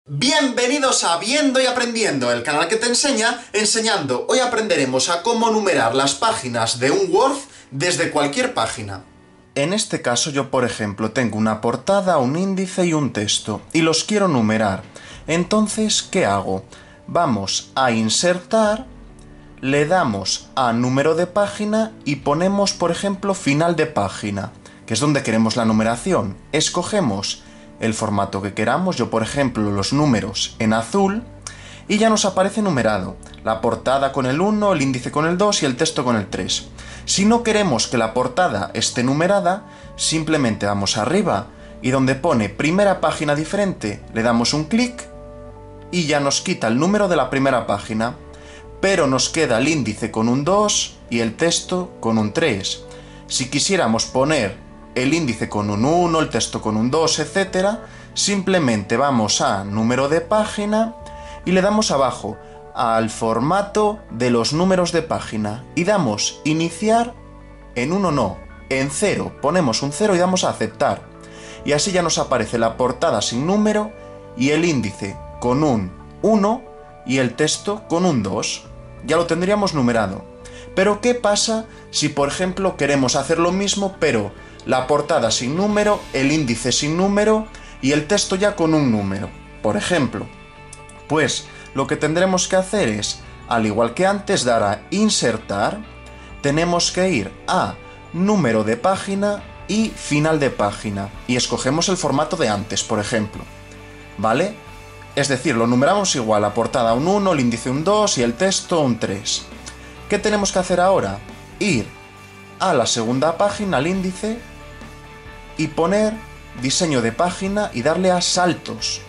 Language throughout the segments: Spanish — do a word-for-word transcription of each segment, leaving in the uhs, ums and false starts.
Bienvenidos a Viendo y Aprendiendo, el canal que te enseña enseñando. Hoy aprenderemos a cómo numerar las páginas de un Word desde cualquier página. En este caso yo, por ejemplo, tengo una portada, un índice y un texto, y los quiero numerar. Entonces, ¿qué hago? Vamos a insertar, le damos a número de página y ponemos, por ejemplo, final de página, que es donde queremos la numeración. Escogemos el formato que queramos, yo por ejemplo los números en azul, y ya nos aparece numerado, la portada con el uno, el índice con el dos y el texto con el tres. Si no queremos que la portada esté numerada, simplemente vamos arriba y donde pone primera página diferente le damos un clic y ya nos quita el número de la primera página, pero nos queda el índice con un dos y el texto con un tres. Si quisiéramos poner el índice con un uno, el texto con un dos, etcétera, simplemente vamos a número de página y le damos abajo al formato de los números de página y damos iniciar en uno no, en cero, ponemos un cero y damos a aceptar. Y así ya nos aparece la portada sin número y el índice con un uno y el texto con un dos. Ya lo tendríamos numerado. Pero ¿qué pasa si por ejemplo queremos hacer lo mismo pero la portada sin número, el índice sin número y el texto ya con un número, por ejemplo? Pues lo que tendremos que hacer es, al igual que antes, dar a insertar, tenemos que ir a número de página y final de página y escogemos el formato de antes, por ejemplo, ¿vale? Es decir, lo numeramos igual, la portada un uno, el índice un dos y el texto un tres. ¿Qué tenemos que hacer ahora? Ir a la segunda página, al índice, y poner diseño de página y darle a saltos.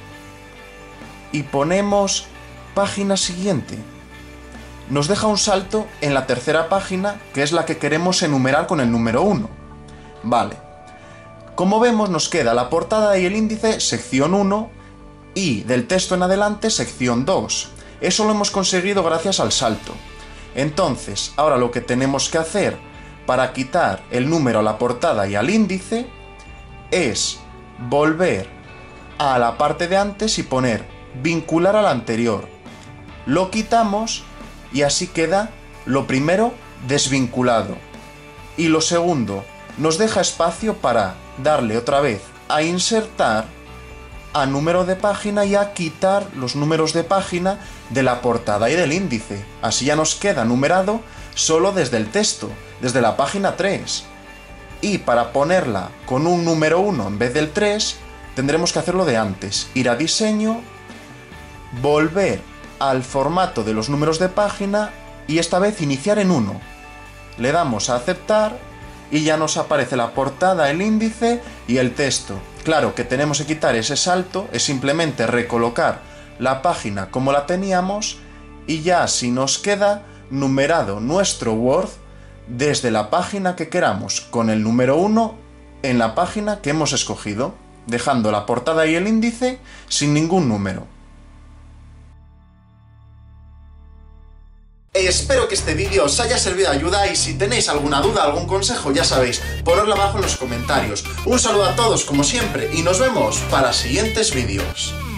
Y ponemos página siguiente. Nos deja un salto en la tercera página, que es la que queremos enumerar con el número uno. Vale. Como vemos, nos queda la portada y el índice, sección uno, y del texto en adelante, sección dos. Eso lo hemos conseguido gracias al salto. Entonces, ahora lo que tenemos que hacer para quitar el número a la portada y al índice es volver a la parte de antes y poner vincular al anterior. Lo quitamos y así queda lo primero desvinculado. Y lo segundo, nos deja espacio para darle otra vez a insertar, a número de página y a quitar los números de página de la portada y del índice. Así ya nos queda numerado solo desde el texto, desde la página tres. Y para ponerla con un número uno en vez del tres, tendremos que hacerlo de antes. Ir a diseño, volver al formato de los números de página y esta vez iniciar en uno. Le damos a aceptar y ya nos aparece la portada, el índice y el texto. Claro que tenemos que quitar ese salto, es simplemente recolocar la página como la teníamos y ya así nos queda numerado nuestro Word desde la página que queramos, con el número uno en la página que hemos escogido, dejando la portada y el índice sin ningún número. Espero que este vídeo os haya servido de ayuda y si tenéis alguna duda, algún consejo, ya sabéis, ponedlo abajo en los comentarios. Un saludo a todos como siempre y nos vemos para siguientes vídeos.